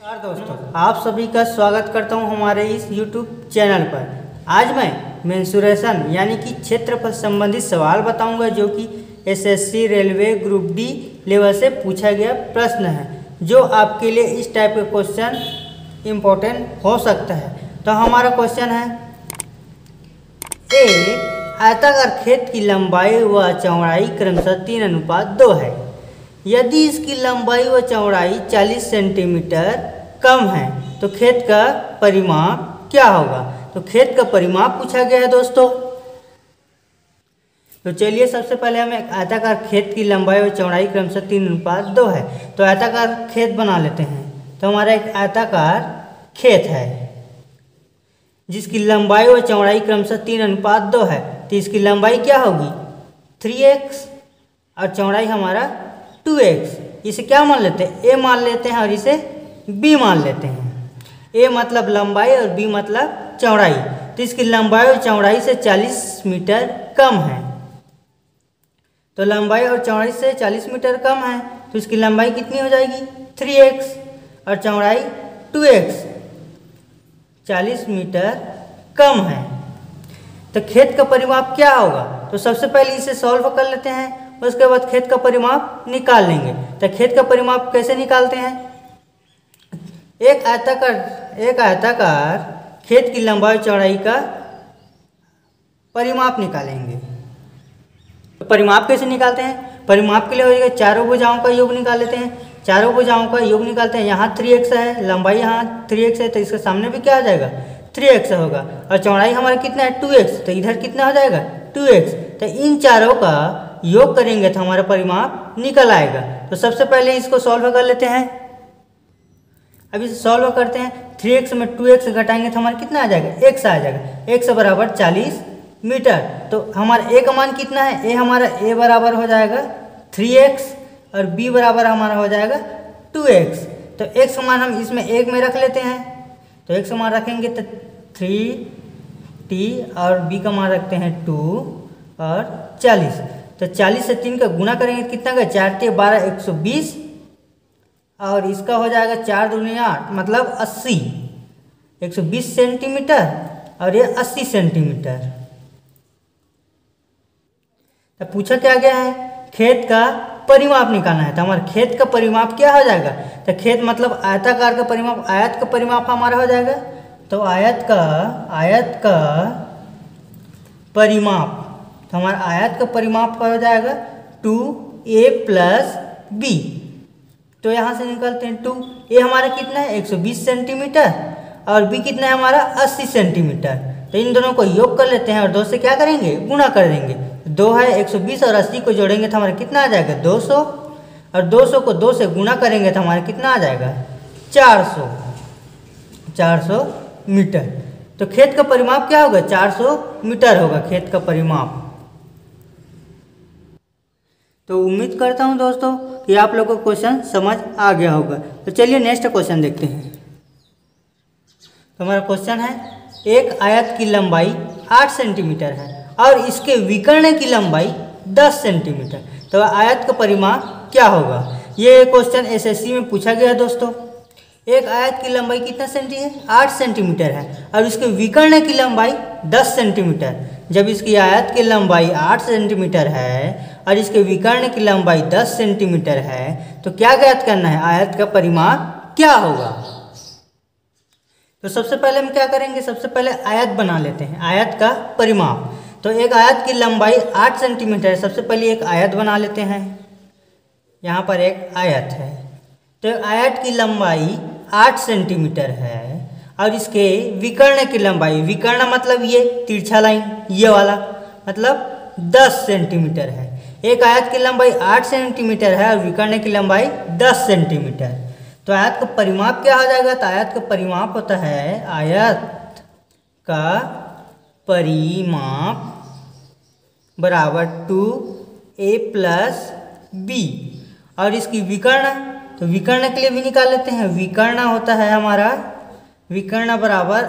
नमस्कार दोस्तों, आप सभी का स्वागत करता हूं हमारे इस YouTube चैनल पर। आज मैं मेंसुरेशन यानी कि क्षेत्रफल संबंधित सवाल बताऊंगा जो कि SSC railway group D level से पूछा गया प्रश्न है, जो आपके लिए इस टाइप का क्वेश्चन इम्पोर्टेंट हो सकता है। तो हमारा क्वेश्चन है, एक आयताकार खेत की लंबाई व चौड़ाई क्रमशः 3:2 है। यदि इसकी लंबाई व चौड़ाई 40 सेंटीमीटर कम है तो खेत का परिमाप क्या होगा। तो खेत का परिमाप पूछा गया है दोस्तों। तो चलिए सबसे पहले हम एक आयताकार खेत की लंबाई व चौड़ाई क्रमशः 3:2 है, तो आयताकार खेत बना लेते हैं। तो हमारा एक आयताकार खेत है जिसकी लंबाई व चौड़ाई क्रमशः 3:2 है, तो इसकी लंबाई क्या होगी 3x और चौड़ाई हमारा 2x। इसे क्या मान लेते हैं, a मान लेते हैं और इसे b मान लेते हैं। a मतलब लंबाई और b मतलब चौड़ाई। तो इसकी लंबाई और चौड़ाई से 40 मीटर कम है। तो लंबाई और चौड़ाई से 40 मीटर कम है, तो इसकी लंबाई कितनी हो जाएगी 3x और चौड़ाई 2x। 40 मीटर कम है, तो खेत का परिमाप क्या होगा। तो सबसे पहले इसे सॉल्व कर लेते हैं, उसके बाद खेत का परिमाप निकाल लेंगे। तो खेत का परिमाप कैसे निकालते हैं, एक आयताकार खेत की लंबाई चौड़ाई का परिमाप निकालेंगे। तो परिमाप कैसे निकालते हैं, परिमाप के लिए हो जाएगा चारों भुजाओं का योग निकाल लेते हैं। चारों भुजाओं का योग निकालते हैं, यहाँ 3x है, लंबाई यहाँ 3x है, तो इसके सामने भी क्या आ जाएगा 3x होगा और चौड़ाई हमारा कितना है 2x, तो इधर कितना हो जाएगा 2x। तो इन चारों का योग करेंगे तो हमारा परिमाप निकल आएगा। तो सबसे पहले इसको सॉल्व कर लेते हैं। अब इसे सॉल्व करते हैं, 3x में 2x घटाएंगे तो हमारा कितना आ जाएगा x आ जाएगा। x बराबर 40 मीटर। तो हमारा a का मान कितना है, a हमारा a बराबर हो जाएगा 3x और b बराबर हमारा हो जाएगा 2x। तो x का मान हम इसमें 1 में रख लेते हैं, तो x का मान रखेंगे तो 3t और b का मान रखते हैं 2 और 40। तो 40 से 3 का गुना करेंगे कितना का 4 × 12 120 और इसका हो जाएगा 4 दूनी 8 मतलब 80। 120 सेंटीमीटर और ये 80 सेंटीमीटर। तो पूछा क्या गया है, खेत का परिमाप निकालना है। तो हमारे खेत का परिमाप क्या हो जाएगा, तो खेत मतलब आयताकार का परिमाप, आयत का परिमाप हमारा हो जाएगा। तो आयत का परिमाप, तो हमारा आयत का परिमाप हो जाएगा 2a + b। तो यहाँ से निकालते हैं 2a हमारा कितना है 120 सेंटीमीटर और b कितना है हमारा 80 सेंटीमीटर। तो इन दोनों को योग कर लेते हैं और 2 से क्या करेंगे गुणा कर देंगे। 2 है 120 और 80 को जोड़ेंगे तो हमारा कितना आ जाएगा 200 और 200 को 2 से गुणा करेंगे तो हमारा कितना आ जाएगा 400 मीटर। तो खेत का परिमाप क्या होगा 400 मीटर होगा खेत का परिमाप। तो उम्मीद करता हूं दोस्तों कि आप लोगों को क्वेश्चन समझ आ गया होगा। तो चलिए नेक्स्ट क्वेश्चन देखते हैं। तो हमारा क्वेश्चन है, एक आयत की लंबाई 8 सेंटीमीटर है और इसके विकर्ण की लंबाई 10 सेंटीमीटर। तो आयत का परिमाप क्या होगा। ये क्वेश्चन एसएससी में पूछा गया है दोस्तों। एक आयत की लंबाई कितना सेंटी है 8 सेंटीमीटर है और इसके विकर्ण की लंबाई 10 सेंटीमीटर। जब इसकी आयत की लंबाई 8 सेंटीमीटर है और इसके विकर्ण की लंबाई 10 सेंटीमीटर है, तो क्या ज्ञात करना है, आयत का परिमाप क्या होगा। तो सबसे पहले हम क्या करेंगे, सबसे पहले आयत बना लेते हैं, आयत का परिमाप। तो एक आयत की लंबाई 8 सेंटीमीटर है, सबसे पहले एक आयत बना लेते हैं। यहाँ पर एक आयत है, तो एक आयत की लंबाई 8 सेंटीमीटर है और इसके विकर्ण की लंबाई, विकर्ण मतलब ये तिरछा लाइन ये वाला, मतलब 10 सेंटीमीटर है। एक आयत की लंबाई 8 सेंटीमीटर है और विकर्ण की लंबाई 10 सेंटीमीटर। तो आयत का परिमाप क्या हो जाएगा, तो आयत का परिमाप होता है, आयत का परिमाप बराबर 2a + b और इसकी विकर्ण, तो विकर्ण के लिए भी निकाल लेते हैं। विकर्ण होता है हमारा, विकर्ण बराबर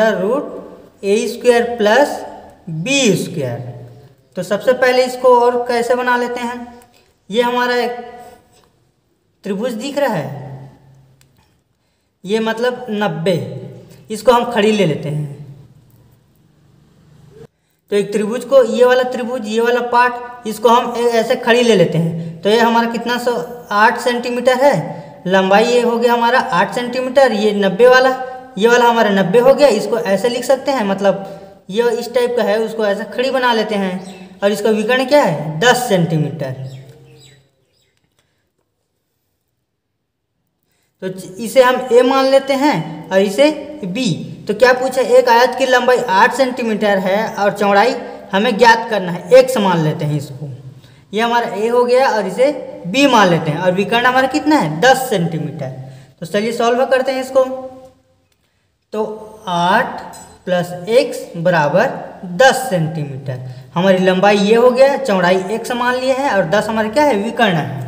√a² + b²। तो सबसे पहले इसको और कैसे बना लेते हैं, ये हमारा एक त्रिभुज दिख रहा है, ये मतलब 90, इसको हम खड़ी ले लेते हैं। तो एक त्रिभुज को ये वाला त्रिभुज, ये वाला पार्ट, इसको हम ऐसे खड़ी ले लेते हैं। तो ये हमारा कितना 8 सेंटीमीटर है, लंबाई ये हो गया हमारा 8 सेंटीमीटर, ये 90 वाला, ये वाला हमारा 90 हो गया। इसको ऐसे लिख सकते हैं, मतलब ये इस टाइप का है, उसको ऐसे खड़ी बना लेते हैं। और इसका विकर्ण क्या है 10 सेंटीमीटर। तो इसे हम ए मान लेते हैं और इसे बी। तो क्या पूछा, एक आयत की लंबाई 8 सेंटीमीटर है और चौड़ाई हमें ज्ञात करना है, x मान लेते हैं इसको। ये हमारा ए हो गया और इसे बी मान लेते हैं। और विकर्ण हमारा कितना है 10 सेंटीमीटर। तो चलिए सॉल्व करते हैं इसको। तो 8 + x = 10 सेंटीमीटर। हमारी लंबाई ये हो गया, चौड़ाई x मान लिए है और 10 हमारे क्या है विकर्ण है।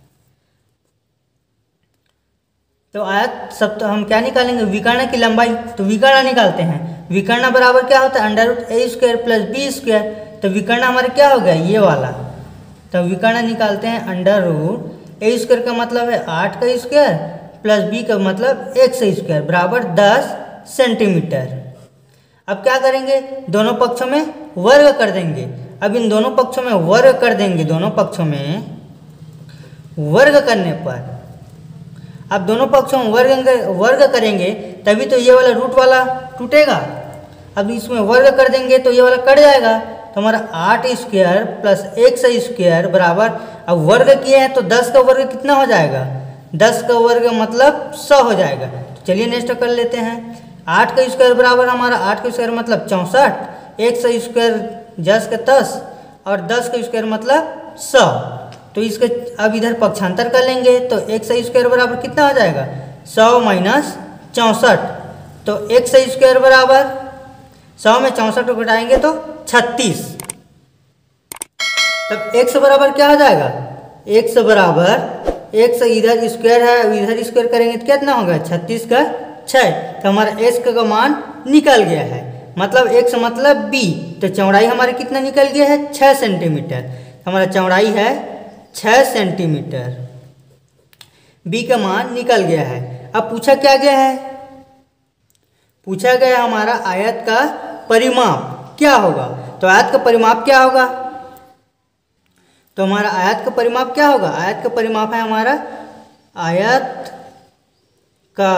तो आयत सब तो हम क्या निकालेंगे, विकर्ण की लंबाई। तो विकर्ण निकालते हैं। विकर्ण बराबर क्या होता है √a² + b²। तो विकर्ण हमारे क्या हो गया ये वाला। तो विकर्ण निकालते हैं √a² का मतलब है 8 का स्क्वायर प्लस b का मतलब x² बराबर 10 सेंटीमीटर। अब क्या करेंगे, दोनों पक्षों में वर्ग कर देंगे। अब इन दोनों पक्षों में वर्ग कर देंगे। दोनों पक्षों में वर्ग करने पर, अब दोनों पक्षों में वर्ग करेंगे तभी तो ये वाला रूट वाला टूटेगा। अब इसमें वर्ग कर देंगे तो ये वाला कट जाएगा। तो हमारा 8² प्लस x² बराबर, अब वर्ग किए हैं तो 10 का वर्ग कितना हो जाएगा, 10 का वर्ग मतलब 100 हो जाएगा। तो चलिए नेक्स्ट कर लेते हैं। 8 का स्क्वायर बराबर हमारा 8 का स्क्वायर मतलब 64, x का स्क्वायर 10 का 10 और 10 का स्क्वायर मतलब 100। तो इसके अब इधर पक्षांतर कर लेंगे तो x² बराबर कितना हो जाएगा 100 - 64। तो x² बराबर 100 में 64 को घटाएंगे तो 36। तब x बराबर क्या हो जाएगा, x बराबर x इधर स्क्वायर है, इधर स्क्वायर करेंगे तो कितना होगा 36 का 6। तो हमारा x का मान निकल गया है, मतलब x मतलब b। तो चौड़ाई हमारी कितना निकल गया है 6 सेंटीमीटर। हमारा चौड़ाई है 6 सेंटीमीटर, b का मान निकल गया है। अब पूछा क्या गया है, पूछा गया हमारा आयत का परिमाप क्या होगा। तो आयत का परिमाप क्या होगा, तो हमारा आयत का परिमाप क्या होगा, आयत का परिमाप है हमारा आयत का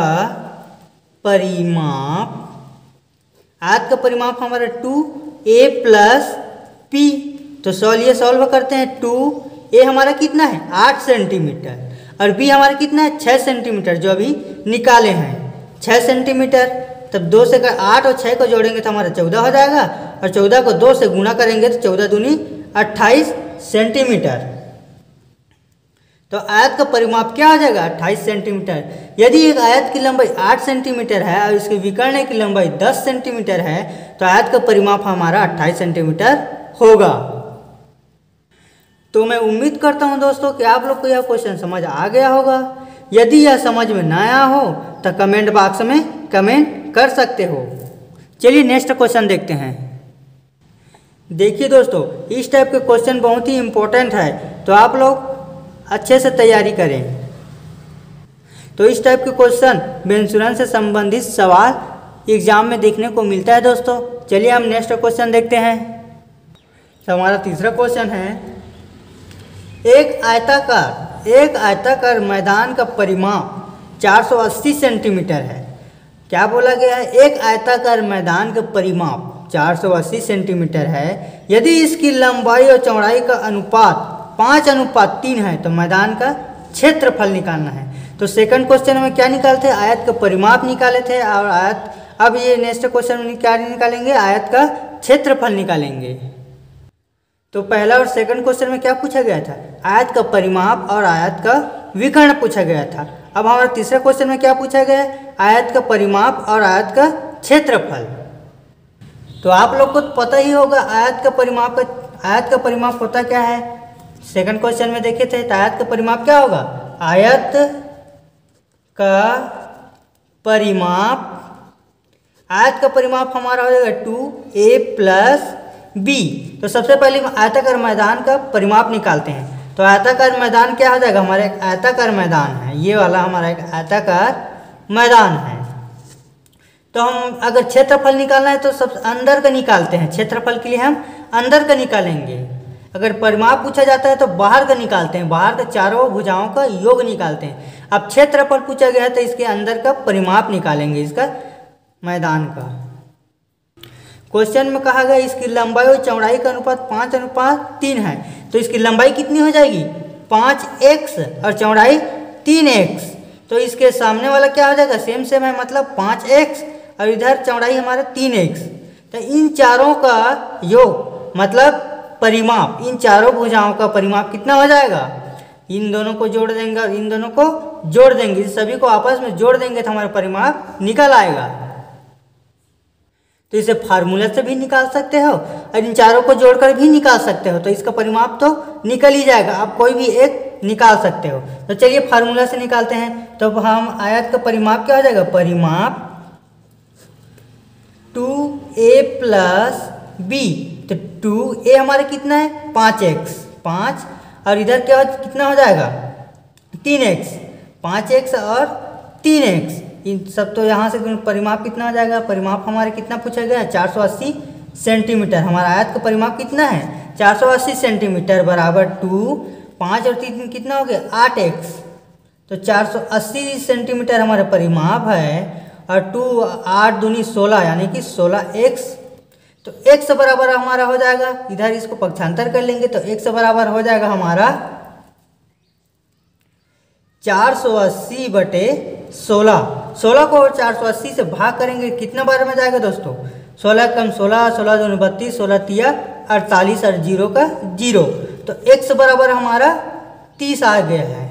परिमाप, आयत का परिमाप हमारा 2a + p। तो सॉल्व करते हैं। 2a हमारा कितना है 8 सेंटीमीटर और b हमारा कितना है 6 सेंटीमीटर, जो अभी निकाले हैं 6 सेंटीमीटर। तब 2 से 8 और 6 को जोड़ेंगे तो हमारा 14 हो जाएगा और 14 को 2 से गुणा करेंगे तो 14 दूनी 28 सेंटीमीटर। तो आयत का परिमाप क्या हो जाएगा 28 सेंटीमीटर। यदि एक आयत की लंबाई 8 सेंटीमीटर है और इसके विकर्ण की लंबाई 10 सेंटीमीटर है तो आयत का परिमाप हमारा 28 सेंटीमीटर होगा। तो मैं उम्मीद करता हूं दोस्तों कि आप लोग को यह क्वेश्चन समझ आ गया होगा। यदि यह समझ में ना आया हो तो कमेंट बॉक्स में कमेंट कर सकते हो। चलिए नेक्स्ट क्वेश्चन देखते हैं। देखिए दोस्तों, इस टाइप के क्वेश्चन बहुत ही इम्पोर्टेंट है, तो आप लोग अच्छे से तैयारी करें। तो इस टाइप के क्वेश्चन मेंसुरेशन से संबंधित सवाल एग्जाम में देखने को मिलता है दोस्तों। चलिए हम नेक्स्ट क्वेश्चन देखते हैं। तो हमारा तीसरा क्वेश्चन है, एक आयताकार मैदान का परिमाप 480 सेंटीमीटर है। क्या बोला गया है, एक आयताकार मैदान का परिमाप 480 सेंटीमीटर है। यदि इसकी लंबाई और चौड़ाई का अनुपात 5:3 है तो मैदान का क्षेत्रफल निकालना है। तो सेकंड क्वेश्चन में क्या निकालते हैं, आयत का परिमाप निकाले थे और आयत, अब ये नेक्स्ट क्वेश्चन में क्या निकालेंगे, आयत का क्षेत्रफल निकालेंगे। तो पहला और सेकंड क्वेश्चन में क्या पूछा गया था, आयत का परिमाप और आयत का विकर्ण पूछा गया था। अब हमारा तीसरे क्वेश्चन में क्या पूछा गया है, आयत का परिमाप और आयत का क्षेत्रफल। तो आप लोग को पता ही होगा आयत का परिमाप होता क्या है। सेकंड क्वेश्चन में देखे थे तो आयत का परिमाप क्या होगा, आयत का परिमाप हमारा हो जाएगा 2a + b। तो सबसे पहले हम आयताकार मैदान का परिमाप निकालते हैं। तो आयताकार मैदान क्या हो जाएगा, हमारा एक आयताकार मैदान है, ये वाला हमारा एक आयताकार मैदान है। तो हम अगर क्षेत्रफल निकालना है तो सब अंदर का निकालते हैं, क्षेत्रफल के लिए हम अंदर का निकालेंगे। अगर परिमाप पूछा जाता है तो बाहर का निकालते हैं, बाहर के चारों भुजाओं का योग निकालते हैं। अब क्षेत्रफल पूछा गया है तो इसके अंदर का परिमाप निकालेंगे, इसका मैदान का। क्वेश्चन में कहा गया इसकी लंबाई और चौड़ाई का अनुपात 5:3 है, तो इसकी लंबाई कितनी हो जाएगी 5x और चौड़ाई 3x। तो इसके सामने वाला क्या हो जाएगा, सेम है, मतलब 5x और इधर चौड़ाई हमारा 3x। तो इन चारों का योग मतलब परिमाप, इन चारों भुजाओं का परिमाप कितना हो जाएगा, इन दोनों को जोड़ देंगे और इन दोनों को जोड़ देंगे, सभी को आपस में जोड़ देंगे तो हमारा परिमाप निकल आएगा। तो इसे फार्मूला से भी निकाल सकते हो और इन चारों को जोड़कर भी निकाल सकते हो, तो इसका परिमाप तो निकल ही जाएगा। आप कोई भी एक निकाल सकते हो। तो चलिए फार्मूला से निकालते हैं। तो हम आयत का परिमाप क्या हो जाएगा, परिमाप 2a प्लस b। तो 2a हमारा कितना है 5x, 5 और इधर क्या कितना हो जाएगा 3x, 5x और 3x। इन सब तो यहाँ से परिमाप कितना हो जाएगा, परिमाप हमारे कितना पूछा गया 480 सेंटीमीटर। हमारा आयत का परिमाप कितना है 480 सेंटीमीटर बराबर 2, 5 और 3 कितना हो गया 8x। तो 480 सेंटीमीटर हमारा परिमाप है और 2 8 दूनी 16 यानी कि 16x। तो x बराबर हमारा हो जाएगा, इधर इसको पक्षांतर कर लेंगे तो x बराबर हो जाएगा हमारा 480 बटे 16। 16 को 480 से भाग करेंगे कितना बार में जाएगा दोस्तों, 16 कम 16, 16 दूनी 32, 16 तिया 48 और 0 का 0। तो x बराबर हमारा 30 आ गया है।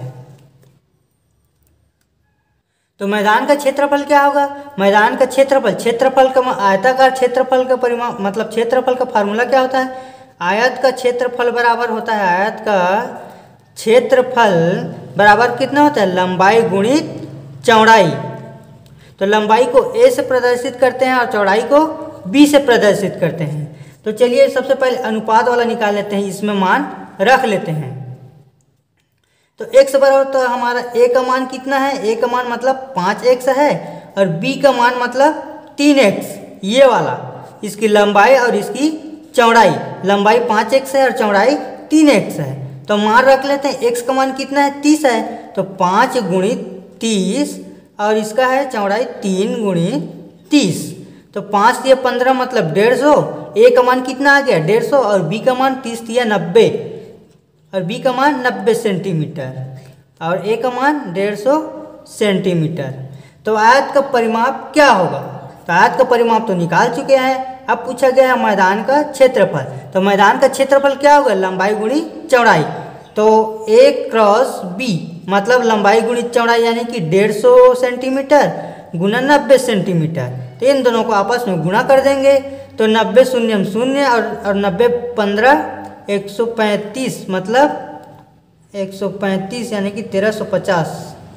तो मैदान का क्षेत्रफल क्या होगा, मैदान का क्षेत्रफल का आयताकार क्षेत्रफल का परिमाप मतलब क्षेत्रफल का फार्मूला क्या होता है, आयत का क्षेत्रफल बराबर होता है, आयत का क्षेत्रफल बराबर कितना होता है लंबाई गुणित चौड़ाई। तो लंबाई को a से प्रदर्शित करते हैं और चौड़ाई को b से प्रदर्शित करते हैं। तो चलिए सबसे पहले अनुपात वाला निकाल लेते हैं, इसमें मान रख लेते हैं। तो x बराबर तो हमारा a का मान कितना है, a का मान मतलब 5x है और b का मान मतलब 3x, ये वाला इसकी लंबाई और इसकी चौड़ाई, लंबाई 5x है और चौड़ाई 3x है। तो मान रख लेते हैं, x का मान कितना है 30 है, तो 5 गुणित 30 और इसका है चौड़ाई 3 गुणित 30। तो 5 दिया 15 मतलब 150, a का मान कितना आ गया 150 और b का मान 30 दिया 90 और b का मान 90 सेंटीमीटर और a का मान 150 सेंटीमीटर। तो आयत का परिमाप क्या होगा, तो आयत का परिमाप तो निकाल चुके हैं। अब पूछा गया है मैदान का क्षेत्रफल। तो मैदान का क्षेत्रफल क्या होगा लंबाई गुणी चौड़ाई। तो a क्रॉस b मतलब लंबाई गुणी चौड़ाई यानी कि 150 सेंटीमीटर गुना 90 सेंटीमीटर। तो इन दोनों को आपस में गुणा कर देंगे तो 90 शून्य शून्य और 90 15 135 मतलब 135 यानी कि 1350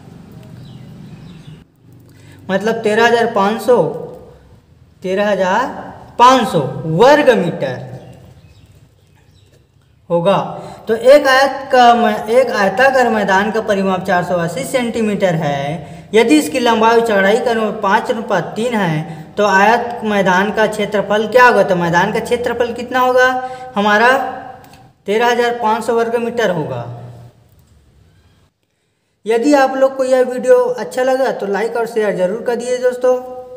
मतलब 13,500 वर्ग मीटर होगा। तो एक आयताकार मैदान का परिमाप 480 सेंटीमीटर है। यदि इसकी लंबाई और चौड़ाई का 5:3 है तो आयत मैदान का क्षेत्रफल क्या होगा, तो मैदान का क्षेत्रफल कितना होगा हमारा 13,500 वर्ग मीटर होगा। यदि आप लोग को यह वीडियो अच्छा लगा तो लाइक और शेयर जरूर कर दिए दोस्तों।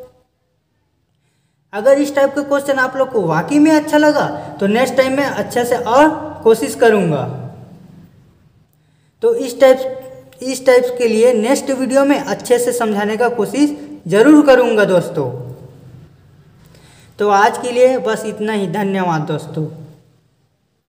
अगर इस टाइप के क्वेश्चन आप लोग को वाकई में अच्छा लगा तो नेक्स्ट टाइम में अच्छे से और कोशिश करूंगा। तो इस टाइप के लिए नेक्स्ट वीडियो में अच्छे से समझाने का कोशिश जरूर करूंगा दोस्तों। तो आज के लिए बस इतना ही, धन्यवाद दोस्तों।